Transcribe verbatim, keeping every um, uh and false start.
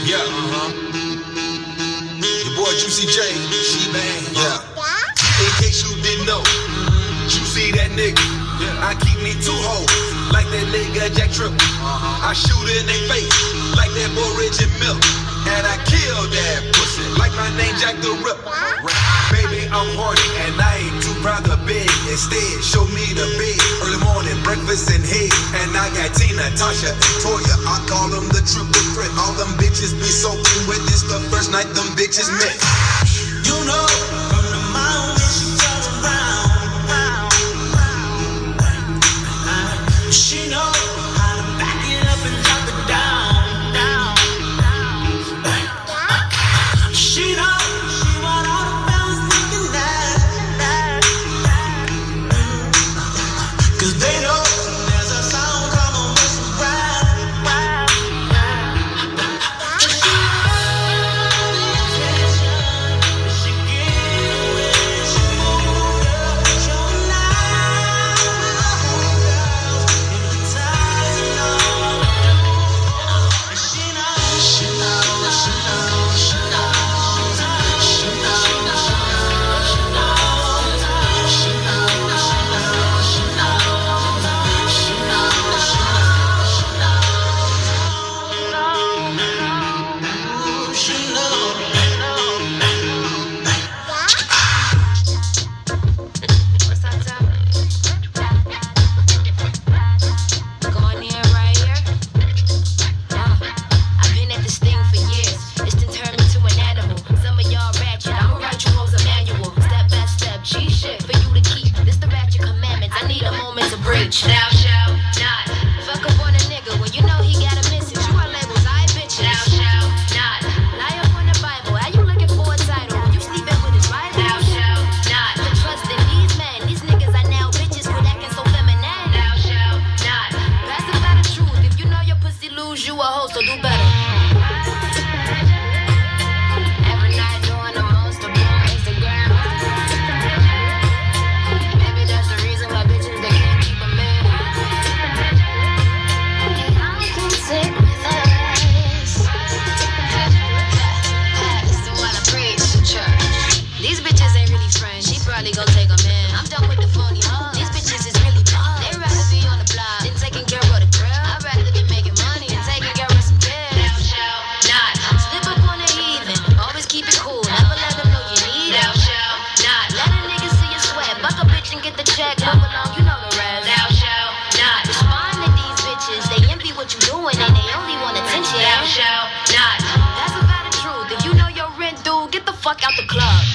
Yeah, uh-huh. Your boy Juicy J, she bang, yeah. In case you didn't know, Juicy that nigga. I keep me two hoes, like that nigga Jack Triple. I shoot in their face, like that boy Reggie Miller. And I kill that pussy, like my name Jack the Ripper. Baby, I'm horny, and I ain't too proud to beg. Instead, show me the bed, early morning, breakfast and head. And I got Tina, Tasha, and Toya, I call them the triple threat. All them bitches be soaking wet, this the first night them bitches met. You know, from the moment she turns around, she know how to back it up and drop it down, down. She know she want all the fellas looking at, cause they know there's a sound coming with some rap. She know the attention, she get away, she moved up, show life, girls, hypnotizing all I do. And she knows, she knows, she knows, she knows. Thou shalt not fuck up on a nigga when you know he got a message. You are labels, I bitches. Thou shalt not lie up on the Bible. How you looking for a title when you sleeping with his rival? Thou shalt not trust in these men. These niggas are now bitches with acting so feminine. Thou shalt not pacify the truth. If you know your pussy lose, you a hoe, so do better. Every night doing the most to blow Instagram. Maybe that's the reason why bitches they can't keep a man. Sick with us. This is what I preach to church. These bitches ain't really friends. She probably gon' take a man. I'm done with the phony hugs. These bitches is really bad. They rather be on the block than taking care of the girl. I'd rather be making money and taking care of some debt. Thou shalt not slip up on the heathen. Always keep it cool. Never let them know you need it. Thou shalt not let a nigga see you sweat. Fuck a bitch and get the check. Move along, you know the rest. Thou shalt not respond to these bitches. They envy what you doing and they only want attention. Thou shalt not. That's about the truth. If you know your rent due, get the fuck out the club.